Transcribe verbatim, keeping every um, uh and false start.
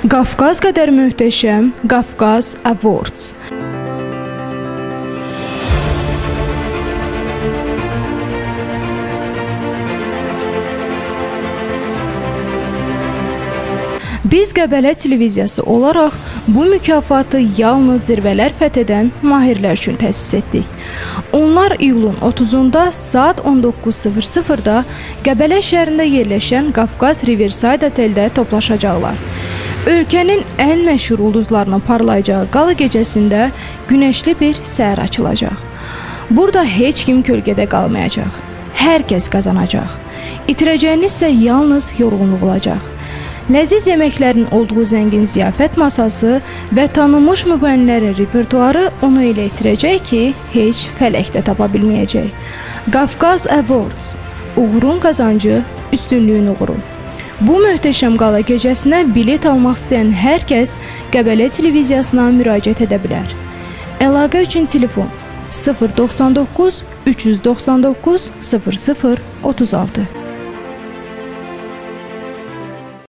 Qafqaz qədər möhtəşəm Qafqaz Awards. Biz Qəbələ televiziyası olaraq bu mükafatı yalnız zirvələr fəth edən mahirlər üçün təsis etdik. Onlar iyulun otuzunda saat on doqquz sıfır sıfırda Qəbələ şəhərində yerləşən Qafqaz Riverside oteldə toplaşacaqlar. Ölkənin ən məşhur ulduzlarının parlayacağı qala gecəsində günəşli bir səhər açılacaq. Burada heç kim kölgədə qalmayacaq. Hər kəs qazanacaq. İtirəcəyiniz isə yalnız yorğunluq olacaq. Ləziz yeməklərin olduğu zəngin ziyafət masası və tanınmış müğənnilərin repertuarı onu elə itirəcək ki, heç fələkdə tapa bilməyəcək. Qafqaz Awards, uğurun qazancı, üstünlüyün uğuru. Bu möhtəşəm qala gecəsinə bilet almaq istəyən hər kəs Qəbələ televiziyasına müraciət edə bilər. Əlaqə üçün telefon sıfır doxsan doqquz üç yüz doxsan doqquz sıfır sıfır otuz altı.